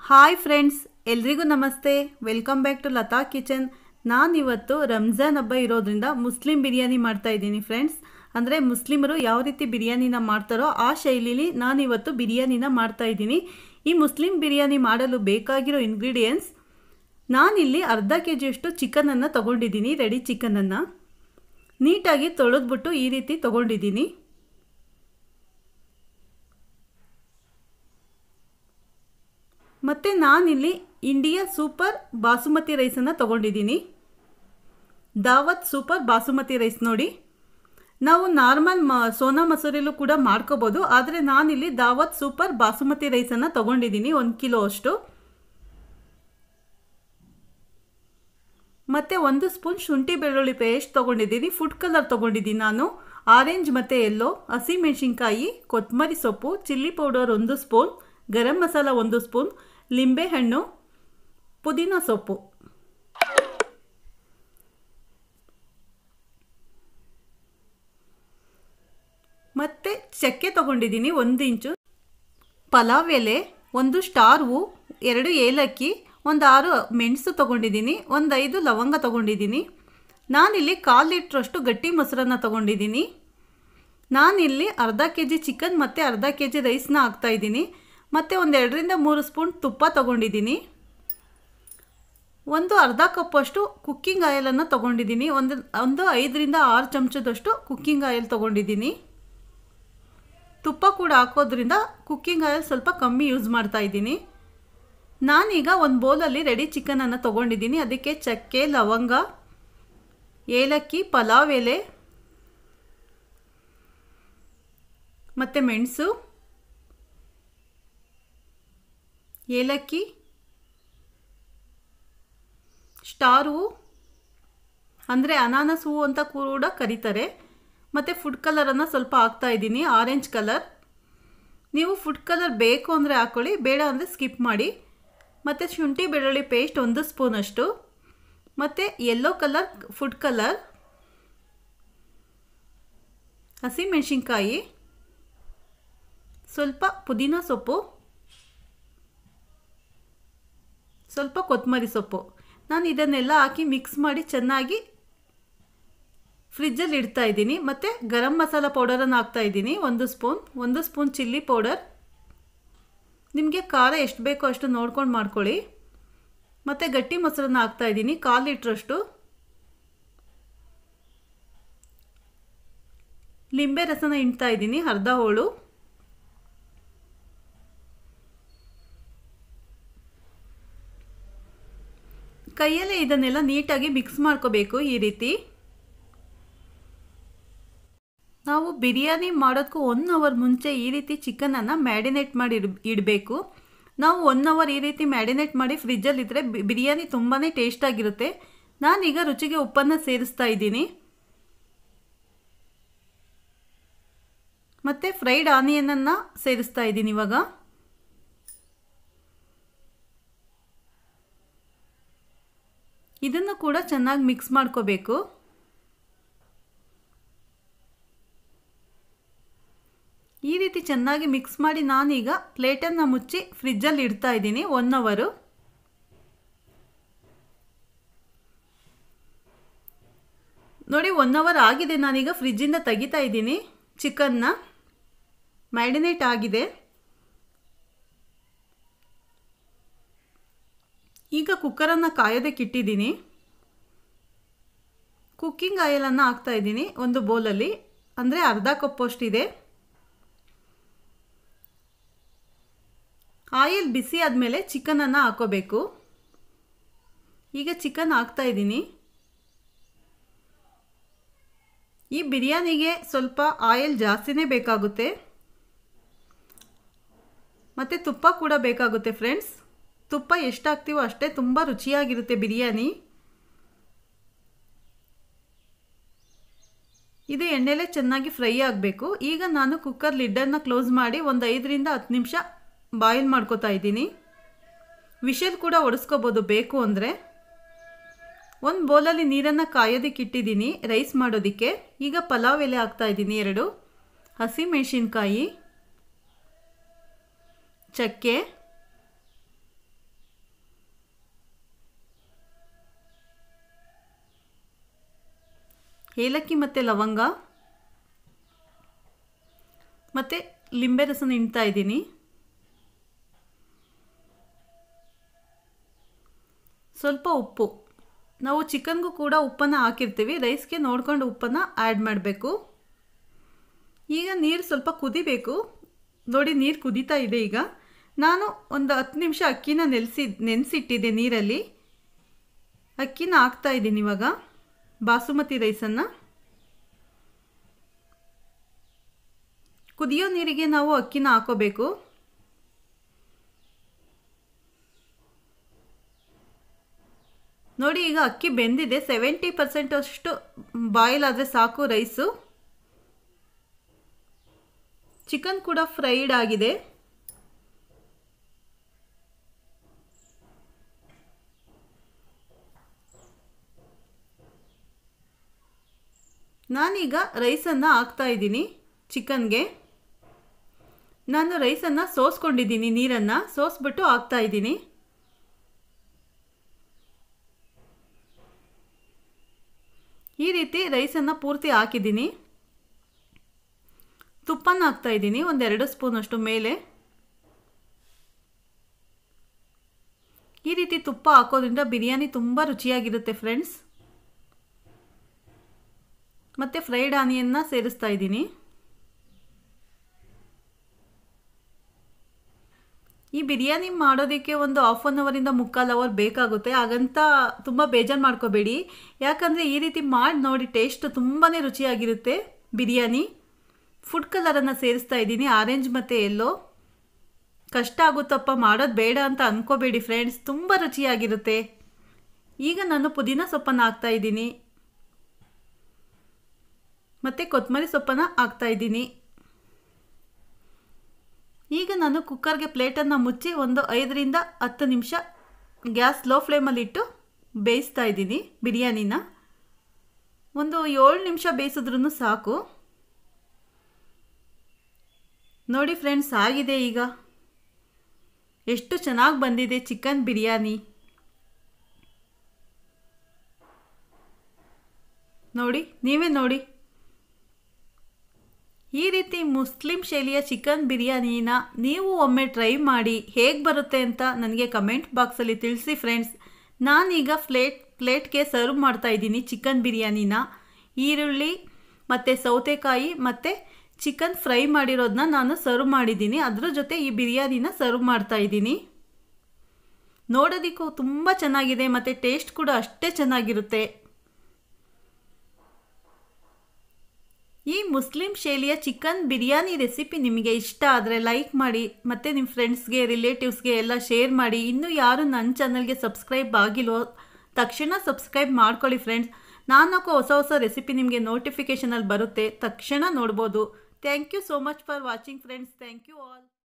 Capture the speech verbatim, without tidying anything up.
Hi friends, ಎಲ್ರಿಗೂ ನಮಸ್ತೆ. Welcome back to Latha kitchen. ನಾನಿವತ್ತು ರಂಜಾನ್ ಹಬ್ಬ ಇರೋದ್ರಿಂದ ಮುಸ್ಲಿಂ ಬಿರಿಯಾನಿ ಮಾಡ್ತಾ ಇದ್ದೀನಿ ಫ್ರೆಂಡ್ಸ್. ಅಂದರೆ ಮುಸ್ಲಿಮರು ಯಾವ ರೀತಿ ಬಿರಿಯಾನಿನ ಮಾಡ್ತಾರೋ ಆ ಶೈಲಿಲಿ ನಾನಿವತ್ತು ಬಿರಿಯಾನಿನ ಮಾಡ್ತಾ ಇದ್ದೀನಿ. ಈ ಮುಸ್ಲಿಂ ಬಿರಿಯಾನಿ ಮಾಡಲು ಬೇಕಾಗಿರೋ ಇಂಗ್ರೀಡಿಯೆಂಟ್ಸ್, ನಾನಿಲ್ಲಿ ಅರ್ಧ ಕೆ ಜಿಯಷ್ಟು ಚಿಕನನ್ನು ತೊಗೊಂಡಿದ್ದೀನಿ. ರೆಡಿ ಚಿಕನನ್ನು ನೀಟಾಗಿ ತೊಳೆದ್ಬಿಟ್ಟು ಈ ರೀತಿ ತೊಗೊಂಡಿದ್ದೀನಿ. ಮತ್ತು ನಾನಿಲ್ಲಿ ಇಂಡಿಯಾ ಸೂಪರ್ ಬಾಸುಮತಿ ರೈಸನ್ನು ತೊಗೊಂಡಿದ್ದೀನಿ. ದಾವತ್ ಸೂಪರ್ ಬಾಸುಮತಿ ರೈಸ್ ನೋಡಿ. ನಾವು ನಾರ್ಮಲ್ ಮ ಸೋನಾ ಮಸೂರಿಲೂ ಕೂಡ ಮಾಡ್ಕೋಬೋದು, ಆದರೆ ನಾನಿಲ್ಲಿ ದಾವತ್ ಸೂಪರ್ ಬಾಸುಮತಿ ರೈಸನ್ನು ತೊಗೊಂಡಿದ್ದೀನಿ ಒಂದು ಕಿಲೋ ಅಷ್ಟು. ಮತ್ತು ಒಂದು ಸ್ಪೂನ್ ಶುಂಠಿ ಬೆಳ್ಳುಳ್ಳಿ ಪೇಸ್ಟ್ ತೊಗೊಂಡಿದ್ದೀನಿ. ಫುಡ್ ಕಲರ್ ತೊಗೊಂಡಿದ್ದೀನಿ ನಾನು, ಆರೆಂಜ್ ಮತ್ತು ಯೆಲ್ಲೋ. ಹಸಿಮೆಣಸಿನ್ಕಾಯಿ, ಕೊತ್ತಂಬರಿ ಸೊಪ್ಪು, ಚಿಲ್ಲಿ ಪೌಡರ್ ಒಂದು ಸ್ಪೂನ್, ಗರಂ ಮಸಾಲ ಒಂದು ಸ್ಪೂನ್, ಲಿಂಬೆಹಣ್ಣು, ಪುದೀನ ಸೊಪ್ಪು. ಮತ್ತು ಚಕ್ಕೆ ತೊಗೊಂಡಿದ್ದೀನಿ ಒಂದು ಇಂಚು, ಪಲಾವ್ ಎಲೆ, ಒಂದು ಸ್ಟಾರ್ ಹೂ, ಎರಡು ಏಲಕ್ಕಿ, ಒಂದು ಆರು ಮೆಣಸು ತೊಗೊಂಡಿದ್ದೀನಿ, ಒಂದು ಐದು ಲವಂಗ ತೊಗೊಂಡಿದ್ದೀನಿ. ನಾನಿಲ್ಲಿ ಕಾಲು ಲೀಟ್ರಷ್ಟು ಗಟ್ಟಿ ಮೊಸರನ್ನು ತೊಗೊಂಡಿದ್ದೀನಿ. ನಾನಿಲ್ಲಿ ಅರ್ಧ ಕೆ ಜಿ ಚಿಕನ್ ಮತ್ತು ಅರ್ಧ ಕೆ ಜಿ ರೈಸ್ನ ಹಾಕ್ತಾಯಿದ್ದೀನಿ. ಮತ್ತು ಒಂದು ಎರಡರಿಂದ ಮೂರು ಸ್ಪೂನ್ ತುಪ್ಪ ತೊಗೊಂಡಿದ್ದೀನಿ. ಒಂದು ಅರ್ಧ ಕಪ್ಪಷ್ಟು ಕುಕ್ಕಿಂಗ್ ಆಯಿಲನ್ನು ತೊಗೊಂಡಿದ್ದೀನಿ. ಒಂದು ಒಂದು ಐದರಿಂದ ಆರು ಚಮಚದಷ್ಟು ಕುಕ್ಕಿಂಗ್ ಆಯಿಲ್ ತೊಗೊಂಡಿದ್ದೀನಿ. ತುಪ್ಪ ಕೂಡ ಹಾಕೋದ್ರಿಂದ ಕುಕ್ಕಿಂಗ್ ಆಯಿಲ್ ಸ್ವಲ್ಪ ಕಮ್ಮಿ ಯೂಸ್ ಮಾಡ್ತಾಯಿದ್ದೀನಿ. ನಾನೀಗ ಒಂದು ಬೌಲಲ್ಲಿ ರೆಡಿ ಚಿಕನನ್ನು ತೊಗೊಂಡಿದ್ದೀನಿ. ಅದಕ್ಕೆ ಚಕ್ಕೆ, ಲವಂಗ, ಏಲಕ್ಕಿ, ಪಲಾವ್ ಎಲೆ ಮತ್ತು ಮೆಣಸು, ಏಲಕ್ಕಿ, ಸ್ಟಾರ್ ಹೂವು ಅಂದರೆ ಅನಾನಸ್ ಹೂವು ಅಂತ ಕೂಡ ಕರೀತಾರೆ, ಮತ್ತು ಫುಡ್ ಕಲರನ್ನು ಸ್ವಲ್ಪ ಹಾಕ್ತಾಯಿದ್ದೀನಿ, ಆರೆಂಜ್ ಕಲರ್. ನೀವು ಫುಡ್ ಕಲರ್ ಬೇಕು ಅಂದರೆ ಹಾಕ್ಕೊಳ್ಳಿ, ಬೇಡ ಅಂದರೆ ಸ್ಕಿಪ್ ಮಾಡಿ. ಮತ್ತು ಶುಂಠಿ ಬೆಳ್ಳುಳ್ಳಿ ಪೇಸ್ಟ್ ಒಂದು ಸ್ಪೂನಷ್ಟು, ಮತ್ತು ಯೆಲ್ಲೋ ಕಲರ್ ಫುಡ್ ಕಲರ್, ಹಸಿಮೆಣಸಿನ್ಕಾಯಿ, ಸ್ವಲ್ಪ ಪುದೀನ ಸೊಪ್ಪು, ಸ್ವಲ್ಪ ಕೊತ್ತಂಬರಿ ಸೊಪ್ಪು. ನಾನು ಇದನ್ನೆಲ್ಲ ಹಾಕಿ ಮಿಕ್ಸ್ ಮಾಡಿ ಚೆನ್ನಾಗಿ ಫ್ರಿಜ್ಜಲ್ಲಿ ಇಡ್ತಾ ಇದ್ದೀನಿ. ಮತ್ತು ಗರಂ ಮಸಾಲ ಪೌಡರನ್ನು ಹಾಕ್ತಾಯಿದ್ದೀನಿ ಒಂದು ಸ್ಪೂನ್, ಒಂದು ಸ್ಪೂನ್ ಚಿಲ್ಲಿ ಪೌಡರ್. ನಿಮಗೆ ಖಾರ ಎಷ್ಟು ಬೇಕೋ ಅಷ್ಟು ನೋಡ್ಕೊಂಡು ಮಾಡ್ಕೊಳ್ಳಿ. ಮತ್ತು ಗಟ್ಟಿ ಮೊಸರನ್ನು ಹಾಕ್ತಾಯಿದ್ದೀನಿ ಕಾಲು ಲೀಟ್ರಷ್ಟು. ಲಿಂಬೆ ರಸನ ಹಿಂಡ್ತಾ ಇದ್ದೀನಿ ಅರ್ಧ ಹೋಳು. ಕೈಯಲ್ಲೇ ಇದನ್ನೆಲ್ಲ ನೀಟಾಗಿ ಮಿಕ್ಸ್ ಮಾಡ್ಕೋಬೇಕು. ಈ ರೀತಿ ನಾವು ಬಿರಿಯಾನಿ ಮಾಡೋದಕ್ಕೂ ಒನ್ ಅವರ್ ಮುಂಚೆ ಈ ರೀತಿ ಚಿಕನನ್ನು ಮ್ಯಾರಿನೇಟ್ ಮಾಡಿ ಇಡ್ ಇಡಬೇಕು. ನಾವು ಒನ್ ಅವರ್ ಈ ರೀತಿ ಮ್ಯಾರಿನೇಟ್ ಮಾಡಿ ಫ್ರಿಜ್ಜಲ್ಲಿದ್ದರೆ ಬಿರಿಯಾನಿ ತುಂಬಾ ಟೇಸ್ಟಾಗಿರುತ್ತೆ. ನಾನೀಗ ರುಚಿಗೆ ಉಪ್ಪನ್ನು ಸೇರಿಸ್ತಾ ಇದ್ದೀನಿ. ಮತ್ತು ಫ್ರೈಡ್ ಆನಿಯನನ್ನು ಸೇರಿಸ್ತಾ ಇದ್ದೀನಿ ಇವಾಗ. ಇದನ್ನು ಕೂಡ ಚೆನ್ನಾಗಿ ಮಿಕ್ಸ್ ಮಾಡ್ಕೋಬೇಕು. ಈ ರೀತಿ ಚೆನ್ನಾಗಿ ಮಿಕ್ಸ್ ಮಾಡಿ ನಾನೀಗ ಪ್ಲೇಟನ್ನು ಮುಚ್ಚಿ ಫ್ರಿಜ್ಜಲ್ಲಿ ಇಡ್ತಾ ಇದ್ದೀನಿ ಒನ್ ಅವರು. ನೋಡಿ, ಒನ್ ಅವರ್ ಆಗಿದೆ. ನಾನೀಗ ಫ್ರಿಜ್ಜಿಂದ ತೆಗಿತಾ ಇದ್ದೀನಿ. ಚಿಕನ್ನ ಮ್ಯಾರಿನೇಟ್ ಆಗಿದೆ. ಈಗ ಕುಕ್ಕರನ್ನು ಕಾಯೋದಕ್ಕೆ ಇಟ್ಟಿದ್ದೀನಿ. ಕುಕ್ಕಿಂಗ್ ಆಯಿಲನ್ನು ಹಾಕ್ತಾಯಿದ್ದೀನಿ ಒಂದು ಬೌಲಲ್ಲಿ, ಅಂದರೆ ಅರ್ಧ ಕಪ್ಪಷ್ಟಿದೆ. ಆಯಿಲ್ ಬಿಸಿ ಆದಮೇಲೆ ಚಿಕನನ್ನು ಹಾಕೋಬೇಕು. ಈಗ ಚಿಕನ್ ಹಾಕ್ತಾಯಿದ್ದೀನಿ. ಈ ಬಿರಿಯಾನಿಗೆ ಸ್ವಲ್ಪ ಆಯಿಲ್ ಜಾಸ್ತಿನೇ ಬೇಕಾಗುತ್ತೆ, ಮತ್ತು ತುಪ್ಪ ಕೂಡ ಬೇಕಾಗುತ್ತೆ ಫ್ರೆಂಡ್ಸ್. ತುಪ್ಪ ಎಷ್ಟು ಹಾಕ್ತೀವೋ ಅಷ್ಟೇ ತುಂಬ ರುಚಿಯಾಗಿರುತ್ತೆ ಬಿರಿಯಾನಿ. ಇದು ಎಣ್ಣೆಲೇ ಚೆನ್ನಾಗಿ ಫ್ರೈ ಆಗಬೇಕು. ಈಗ ನಾನು ಕುಕ್ಕರ್ ಲಿಡ್ಡನ್ನು ಕ್ಲೋಸ್ ಮಾಡಿ ಒಂದು ಐದರಿಂದ ಹತ್ತು ನಿಮಿಷ ಬಾಯ್ಲ್ ಮಾಡ್ಕೋತಾ ಇದ್ದೀನಿ. ವಿಷಲ್ ಕೂಡ ಒಡಿಸ್ಕೋಬೋದು ಬೇಕು ಅಂದರೆ. ಒಂದು ಬೌಲಲ್ಲಿ ನೀರನ್ನು ಕಾಯೋದಕ್ಕೆ ಇಟ್ಟಿದ್ದೀನಿ ರೈಸ್ ಮಾಡೋದಕ್ಕೆ. ಈಗ ಪಲಾವ್ ಎಲೆ ಹಾಕ್ತಾಯಿದ್ದೀನಿ ಎರಡು, ಹಸಿಮೆಣಸಿನ್ಕಾಯಿ, ಚಕ್ಕೆ, ಏಲಕ್ಕಿ ಮತ್ತು ಲವಂಗ ಮತ್ತು ಲಿಂಬೆ ರಸನ ಹಿಂಡ್ತಾ ಇದ್ದೀನಿ. ಸ್ವಲ್ಪ ಉಪ್ಪು, ನಾವು ಚಿಕನ್ಗೂ ಕೂಡ ಉಪ್ಪನ್ನು ಹಾಕಿರ್ತೀವಿ, ರೈಸ್ಗೆ ನೋಡ್ಕೊಂಡು ಉಪ್ಪನ್ನು ಆ್ಯಡ್ ಮಾಡಬೇಕು. ಈಗ ನೀರು ಸ್ವಲ್ಪ ಕುದಿಬೇಕು. ನೋಡಿ ನೀರು ಕುದೀತಾ ಇದೆ. ಈಗ ನಾನು ಒಂದು ಹತ್ತು ನಿಮಿಷ ಅಕ್ಕಿನ ನೆನೆಸಿ ನೆನೆಸಿಟ್ಟಿದ್ದೆ ನೀರಲ್ಲಿ. ಅಕ್ಕಿನ ಹಾಕ್ತಾ ಇದ್ದೀನಿ ಇವಾಗ, ಬಾಸುಮತಿ ರೈಸನ್ನು. ಕುದಿಯೋ ನೀರಿಗೆ ನಾವು ಅಕ್ಕಿನ ಹಾಕೋಬೇಕು. ನೋಡಿ ಈಗ ಅಕ್ಕಿ ಬೆಂದಿದೆ. ಸೆವೆಂಟಿ ಪರ್ಸೆಂಟ್ ಅಷ್ಟು ಬಾಯ್ಲ್ ಆದರೆ ಸಾಕು ರೈಸು. ಚಿಕನ್ ಕೂಡ ಫ್ರೈಡ್ ಆಗಿದೆ. ನಾನೀಗ ರೈಸನ್ನು ಹಾಕ್ತಾ ಇದ್ದೀನಿ ಚಿಕನ್ಗೆ. ನಾನು ರೈಸನ್ನು ಸೋಸ್ಕೊಂಡಿದ್ದೀನಿ, ನೀರನ್ನು ಸೋಸ್ಬಿಟ್ಟು ಹಾಕ್ತಾ ಇದ್ದೀನಿ. ಈ ರೀತಿ ರೈಸನ್ನು ಪೂರ್ತಿ ಹಾಕಿದ್ದೀನಿ. ತುಪ್ಪನ ಹಾಕ್ತಾ ಇದ್ದೀನಿ, ಒಂದೆರಡು ಸ್ಪೂನಷ್ಟು ಮೇಲೆ. ಈ ರೀತಿ ತುಪ್ಪ ಹಾಕೋದ್ರಿಂದ ಬಿರಿಯಾನಿ ತುಂಬ ರುಚಿಯಾಗಿರುತ್ತೆ ಫ್ರೆಂಡ್ಸ್. ಮತ್ತು ಫ್ರೈಡ್ ಆನಿಯನ್ನ ಸೇರಿಸ್ತಾ ಇದ್ದೀನಿ. ಈ ಬಿರಿಯಾನಿ ಮಾಡೋದಕ್ಕೆ ಒಂದು ಹಾಫ್ ಆನ್ ಅವರಿಂದ ಮುಕ್ಕಾಲು ಅವರ್ ಬೇಕಾಗುತ್ತೆ. ಹಾಗಂತ ತುಂಬ ಬೇಜಾರು ಮಾಡ್ಕೋಬೇಡಿ, ಯಾಕಂದರೆ ಈ ರೀತಿ ಮಾಡಿ ನೋಡಿ, ಟೇಸ್ಟ್ ತುಂಬಾ ರುಚಿಯಾಗಿರುತ್ತೆ ಬಿರಿಯಾನಿ. ಫುಡ್ ಕಲರನ್ನು ಸೇರಿಸ್ತಾ ಇದ್ದೀನಿ, ಆರೆಂಜ್ ಮತ್ತು ಯೆಲ್ಲೋ. ಕಷ್ಟ ಆಗುತ್ತಪ್ಪ ಮಾಡೋದು ಬೇಡ ಅಂತ ಅಂದ್ಕೋಬೇಡಿ ಫ್ರೆಂಡ್ಸ್, ತುಂಬ ರುಚಿಯಾಗಿರುತ್ತೆ. ಈಗ ನಾನು ಪುದೀನ ಸೊಪ್ಪನ್ನು ಹಾಕ್ತಾ ಇದ್ದೀನಿ ಮತ್ತು ಕೊತ್ತಂಬರಿ ಸೊಪ್ಪನ್ನು ಹಾಕ್ತಾ ಇದ್ದೀನಿ. ಈಗ ನಾನು ಕುಕ್ಕರ್ಗೆ ಪ್ಲೇಟನ್ನು ಮುಚ್ಚಿ ಒಂದು ಐದರಿಂದ ಹತ್ತು ನಿಮಿಷ ಗ್ಯಾಸ್ ಲೋ ಫ್ಲೇಮಲ್ಲಿಟ್ಟು ಬೇಯಿಸ್ತಾ ಇದ್ದೀನಿ ಬಿರಿಯಾನಿನ. ಒಂದು ಏಳು ನಿಮಿಷ ಬೇಯಿಸಿದ್ರೂ ಸಾಕು. ನೋಡಿ ಫ್ರೆಂಡ್ಸ್, ಆಗಿದೆ ಈಗ. ಎಷ್ಟು ಚೆನ್ನಾಗಿ ಬಂದಿದೆ ಚಿಕನ್ ಬಿರಿಯಾನಿ. ನೋಡಿ, ನೀವೇ ನೋಡಿ. ಈ ರೀತಿ ಮುಸ್ಲಿಂ ಶೈಲಿಯ ಚಿಕನ್ ಬಿರಿಯಾನಿನ ನೀವು ಒಮ್ಮೆ ಟ್ರೈ ಮಾಡಿ, ಹೇಗೆ ಬರುತ್ತೆ ಅಂತ ನನಗೆ ಕಮೆಂಟ್ ಬಾಕ್ಸಲ್ಲಿ ತಿಳಿಸಿ ಫ್ರೆಂಡ್ಸ್. ನಾನೀಗ ಪ್ಲೇಟ್ ಪ್ಲೇಟ್ಗೆ ಸರ್ವ್ ಮಾಡ್ತಾ ಇದ್ದೀನಿ ಚಿಕನ್ ಬಿರಿಯಾನಿನ. ಈರುಳ್ಳಿ ಮತ್ತು ಸೌತೆಕಾಯಿ ಮತ್ತು ಚಿಕನ್ ಫ್ರೈ ಮಾಡಿರೋದನ್ನ ನಾನು ಸರ್ವ್ ಮಾಡಿದ್ದೀನಿ. ಅದ್ರ ಜೊತೆ ಈ ಬಿರಿಯಾನಿನ ಸರ್ವ್ ಮಾಡ್ತಾ ಇದ್ದೀನಿ. ನೋಡೋದಕ್ಕೂ ತುಂಬ ಚೆನ್ನಾಗಿದೆ ಮತ್ತು ಟೇಸ್ಟ್ ಕೂಡ ಅಷ್ಟೇ ಚೆನ್ನಾಗಿರುತ್ತೆ. ಈ ಮುಸ್ಲಿಂ ಶೈಲಿಯ ಚಿಕನ್ ಬಿರಿಯಾನಿ ರೆಸಿಪಿ ನಿಮಗೆ ಇಷ್ಟ ಆದರೆ ಲೈಕ್ ಮಾಡಿ, ಮತ್ತು ನಿಮ್ಮ ಫ್ರೆಂಡ್ಸ್ಗೆ ರಿಲೇಟಿವ್ಸ್ಗೆ ಎಲ್ಲ ಶೇರ್ ಮಾಡಿ. ಇನ್ನೂ ಯಾರು ನನ್ನ ಚಾನಲ್ಗೆ ಸಬ್ಸ್ಕ್ರೈಬ್ ಆಗಿಲ್ವೋ ತಕ್ಷಣ ಸಬ್ಸ್ಕ್ರೈಬ್ ಮಾಡ್ಕೊಳ್ಳಿ ಫ್ರೆಂಡ್ಸ್. ನಾನು ಹಾಕೋ ಹೊಸ ಹೊಸ ರೆಸಿಪಿ ನಿಮಗೆ ನೋಟಿಫಿಕೇಷನಲ್ಲಿ ಬರುತ್ತೆ, ತಕ್ಷಣ ನೋಡ್ಬೋದು. Thank you so much for watching friends. Thank you all.